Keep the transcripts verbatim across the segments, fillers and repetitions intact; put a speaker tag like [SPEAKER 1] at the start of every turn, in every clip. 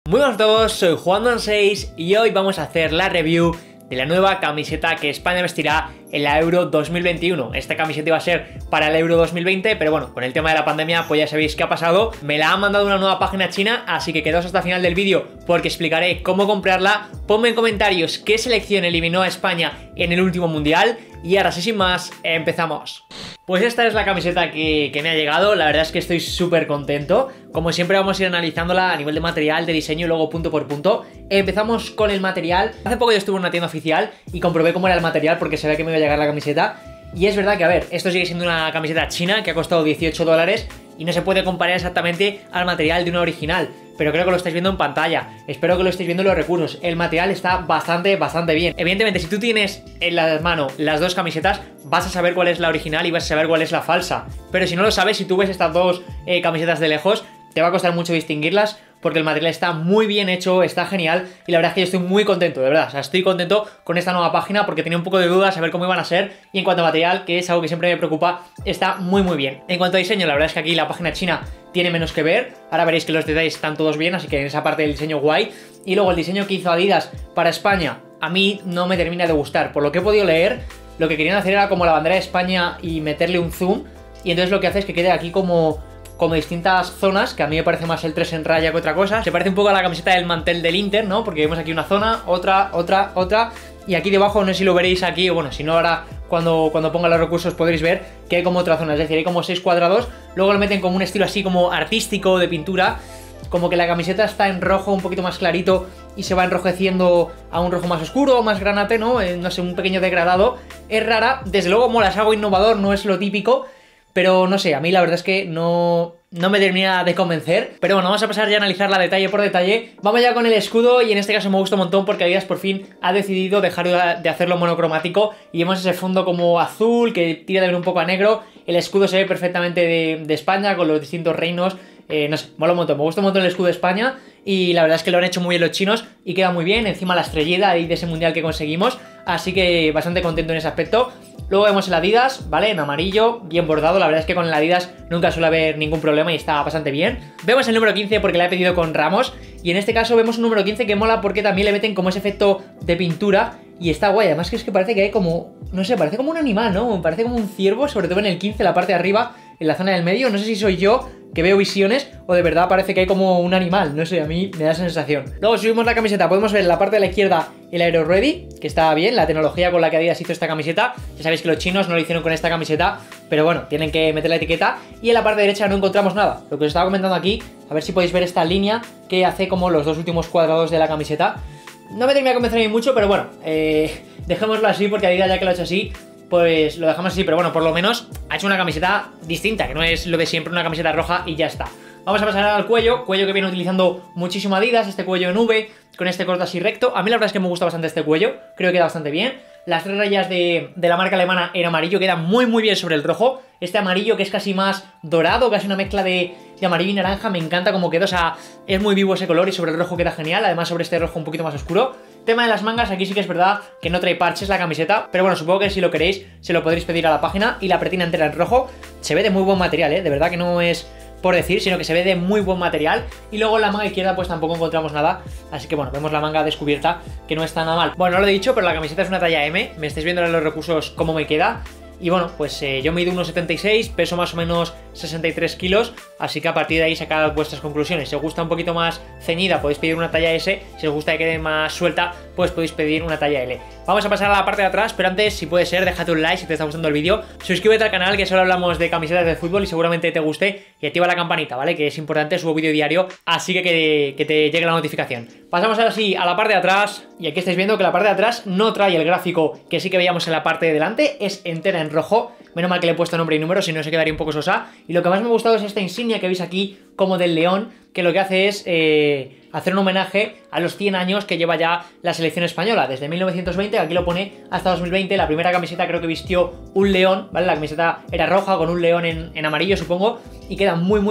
[SPEAKER 1] Muy buenas a todos, soy Juan seis y hoy vamos a hacer la review de la nueva camiseta que España vestirá en la Euro dos mil veintiuno. Esta camiseta iba a ser para el Euro dos mil veinte, pero bueno, con el tema de la pandemia pues ya sabéis qué ha pasado. Me la han mandado una nueva página china, así que quedaos hasta el final del vídeo porque explicaré cómo comprarla. Ponme en comentarios qué selección eliminó a España en el último mundial y ahora sí, sin más, empezamos. Pues esta es la camiseta que, que me ha llegado, la verdad es que estoy súper contento. Como siempre vamos a ir analizándola a nivel de material, de diseño y luego punto por punto. Empezamos con el material. Hace poco yo estuve en una tienda oficial y comprobé cómo era el material porque sabía que me iba a llegar la camiseta. Y es verdad que, a ver, esto sigue siendo una camiseta china que ha costado dieciocho dólares y no se puede comparar exactamente al material de una original, pero creo que lo estáis viendo en pantalla. Espero que lo estéis viendo en los recursos. El material está bastante, bastante bien. Evidentemente, si tú tienes en la mano las dos camisetas, vas a saber cuál es la original y vas a saber cuál es la falsa. Pero si no lo sabes, si tú ves estas dos eh, camisetas de lejos, te va a costar mucho distinguirlas porque el material está muy bien hecho, está genial y la verdad es que yo estoy muy contento, de verdad. O sea, estoy contento con esta nueva página porque tenía un poco de dudas a ver cómo iban a ser y en cuanto a material, que es algo que siempre me preocupa, está muy muy bien. En cuanto a diseño, la verdad es que aquí la página china tiene menos que ver. Ahora veréis que los detalles están todos bien, así que en esa parte del diseño guay. Y luego el diseño que hizo Adidas para España a mí no me termina de gustar. Por lo que he podido leer, lo que querían hacer era como la bandera de España y meterle un zoom, y entonces lo que hace es que quede aquí como... como distintas zonas, que a mí me parece más el tres en raya que otra cosa. Se parece un poco a la camiseta del mantel del Inter, ¿no? Porque vemos aquí una zona, otra, otra, otra. Y aquí debajo, no sé si lo veréis aquí, o bueno, si no ahora cuando, cuando ponga los recursos podréis ver que hay como otra zona. Es decir, hay como seis cuadrados. Luego lo meten como un estilo así como artístico de pintura. Como que la camiseta está en rojo un poquito más clarito y se va enrojeciendo a un rojo más oscuro, más granate, ¿no? Eh, no sé, un pequeño degradado. Es rara, desde luego mola, es algo innovador, no es lo típico. Pero no sé, a mí la verdad es que no, no me termina de convencer. Pero bueno, vamos a pasar ya a analizarla detalle por detalle. Vamos ya con el escudo y en este caso me gusta un montón porque Adidas por fin ha decidido dejar de hacerlo monocromático. Y vemos ese fondo como azul que tira de ver un poco a negro. El escudo se ve perfectamente de, de España con los distintos reinos. Eh, no sé, mola un montón, me gusta un montón el escudo de España. Y la verdad es que lo han hecho muy bien los chinos y queda muy bien. Encima la estrellita ahí de ese mundial que conseguimos. Así que bastante contento en ese aspecto. Luego vemos el Adidas, ¿vale? En amarillo, bien bordado. La verdad es que con el Adidas nunca suele haber ningún problema y está bastante bien. Vemos el número quince porque le he pedido con ramos. Y en este caso vemos un número quince que mola porque también le meten como ese efecto de pintura. Y está guay, además que es que parece que hay como... no sé, parece como un animal, ¿no? Parece como un ciervo, sobre todo en el quince, la parte de arriba, en la zona del medio. No sé si soy yo que veo visiones o de verdad parece que hay como un animal, no sé, a mí me da esa sensación. Luego subimos la camiseta, podemos ver en la parte de la izquierda el Aero Ready, que está bien, la tecnología con la que Adidas hizo esta camiseta. Ya sabéis que los chinos no lo hicieron con esta camiseta, pero bueno, tienen que meter la etiqueta. Y en la parte derecha no encontramos nada, lo que os estaba comentando aquí, a ver si podéis ver esta línea que hace como los dos últimos cuadrados de la camiseta. No me termina de convencer a mí mucho, pero bueno, eh, dejémoslo así porque Adidas ya que lo ha hecho así, pues lo dejamos así, pero bueno, por lo menos ha hecho una camiseta distinta, que no es lo de siempre, una camiseta roja y ya está. Vamos a pasar al cuello, cuello que viene utilizando muchísimo Adidas, este cuello en V, con este corte así recto. A mí la verdad es que me gusta bastante este cuello, creo que queda bastante bien. Las tres rayas de, de la marca alemana en amarillo quedan muy muy bien sobre el rojo. Este amarillo que es casi más dorado, casi una mezcla de, de amarillo y naranja, me encanta como queda, o sea, es muy vivo ese color y sobre el rojo queda genial, además sobre este rojo un poquito más oscuro. Tema de las mangas, aquí sí que es verdad que no trae parches la camiseta, pero bueno, supongo que si lo queréis se lo podréis pedir a la página. Y la pretina entera en rojo, se ve de muy buen material, ¿eh? De verdad que no es por decir, sino que se ve de muy buen material. Y luego en la manga izquierda pues tampoco encontramos nada, así que bueno, vemos la manga descubierta, que no está nada mal. Bueno, no lo he dicho, pero la camiseta es una talla M, me estáis viendo en los recursos cómo me queda. Y bueno, pues eh, yo mido uno setenta y seis, peso más o menos sesenta y tres kilos, así que a partir de ahí sacad vuestras conclusiones. Si os gusta un poquito más ceñida, podéis pedir una talla S, si os gusta que quede más suelta, pues podéis pedir una talla L. Vamos a pasar a la parte de atrás, pero antes, si puede ser, déjate un like si te está gustando el vídeo, suscríbete al canal, que solo hablamos de camisetas de fútbol y seguramente te guste, y activa la campanita, ¿vale? Que es importante, subo vídeo diario, así que, que que te llegue la notificación. Pasamos ahora sí a la parte de atrás, y aquí estáis viendo que la parte de atrás no trae el gráfico que sí que veíamos en la parte de delante, es entera en rojo. Menos mal que le he puesto nombre y número, si no se quedaría un poco sosa. Y lo que más me ha gustado es esta insignia que veis aquí, como del león, que lo que hace es eh, hacer un homenaje a los cien años que lleva ya la selección española, desde mil novecientos veinte, aquí lo pone, hasta dos mil veinte. La primera camiseta creo que vistió un león, ¿vale? La camiseta era roja con un león en, en amarillo, supongo, y queda muy muy bien.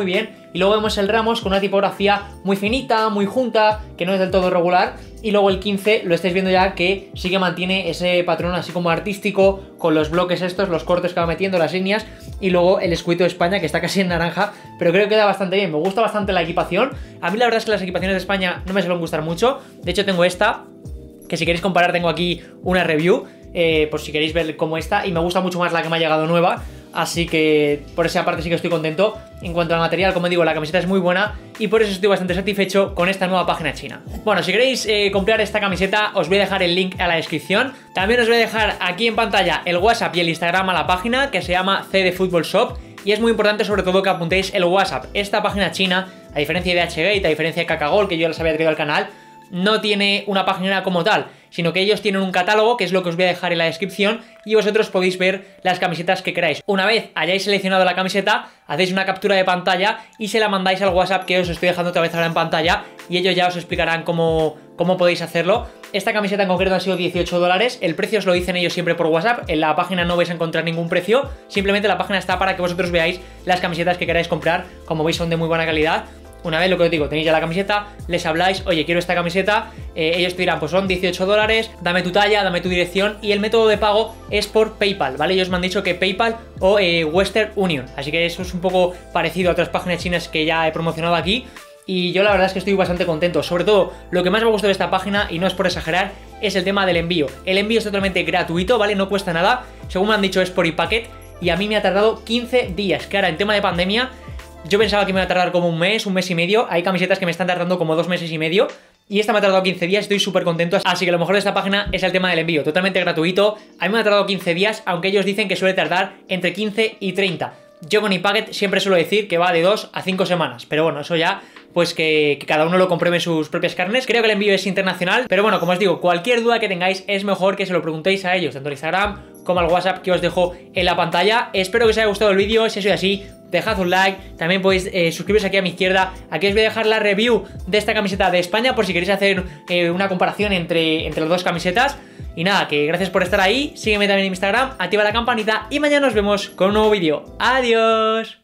[SPEAKER 1] Y luego vemos el Ramos con una tipografía muy finita, muy junta, que no es del todo regular. Y luego el quince lo estáis viendo ya que sí que mantiene ese patrón así como artístico, con los bloques estos, los cortes que va metiendo, las líneas. Y luego el escudito de España, que está casi en naranja, pero creo que queda bastante bien. Me gusta bastante la equipación. A mí la verdad es que las equipaciones de España no me suelen gustar mucho. De hecho tengo esta, que si queréis comparar tengo aquí una review, eh, por si queréis ver cómo está. Y me gusta mucho más la que me ha llegado nueva. Así que por esa parte sí que estoy contento. En cuanto al material, como digo, la camiseta es muy buena y por eso estoy bastante satisfecho con esta nueva página china. Bueno, si queréis eh, comprar esta camiseta, os voy a dejar el link a la descripción. También os voy a dejar aquí en pantalla el WhatsApp y el Instagram a la página, que se llama C D Football Shop. Y es muy importante sobre todo que apuntéis el WhatsApp. Esta página china, a diferencia de H-Gate, a diferencia de Kakagol, que yo les había traído al canal, no tiene una página como tal, sino que ellos tienen un catálogo, que es lo que os voy a dejar en la descripción, y vosotros podéis ver las camisetas que queráis. Una vez hayáis seleccionado la camiseta, hacéis una captura de pantalla y se la mandáis al WhatsApp, que os estoy dejando otra vez ahora en pantalla, y ellos ya os explicarán cómo, cómo podéis hacerlo. Esta camiseta en concreto ha sido dieciocho dólares, el precio os lo dicen ellos siempre por WhatsApp, en la página no vais a encontrar ningún precio, simplemente la página está para que vosotros veáis las camisetas que queráis comprar, como veis son de muy buena calidad. Una vez lo que os digo, tenéis ya la camiseta, les habláis, oye, quiero esta camiseta, eh, ellos te dirán, pues son dieciocho dólares, dame tu talla, dame tu dirección, y el método de pago es por PayPal, ¿vale? Ellos me han dicho que PayPal o eh, Western Union, así que eso es un poco parecido a otras páginas chinas que ya he promocionado aquí. Y yo la verdad es que estoy bastante contento. Sobre todo, lo que más me gustó de esta página, y no es por exagerar, es el tema del envío. El envío es totalmente gratuito, ¿vale? No cuesta nada, según me han dicho es por iPacket, y a mí me ha tardado quince días, que ahora en tema de pandemia yo pensaba que me iba a tardar como un mes, un mes y medio. Hay camisetas que me están tardando como dos meses y medio, y esta me ha tardado quince días, estoy súper contento. Así que lo mejor de esta página es el tema del envío, totalmente gratuito. A mí me ha tardado quince días, aunque ellos dicen que suele tardar entre quince y treinta. Yo con iPacket siempre suelo decir que va de dos a cinco semanas, pero bueno, eso ya pues que, que cada uno lo compruebe en sus propias carnes. Creo que el envío es internacional, pero bueno, como os digo, cualquier duda que tengáis es mejor que se lo preguntéis a ellos, tanto en Instagram como al WhatsApp que os dejo en la pantalla. Espero que os haya gustado el vídeo, si ha sido así, dejad un like, también podéis eh, suscribiros aquí a mi izquierda. Aquí os voy a dejar la review de esta camiseta de España, por si queréis hacer eh, una comparación entre, entre las dos camisetas. Y nada, que gracias por estar ahí, sígueme también en Instagram, activa la campanita y mañana nos vemos con un nuevo vídeo. ¡Adiós!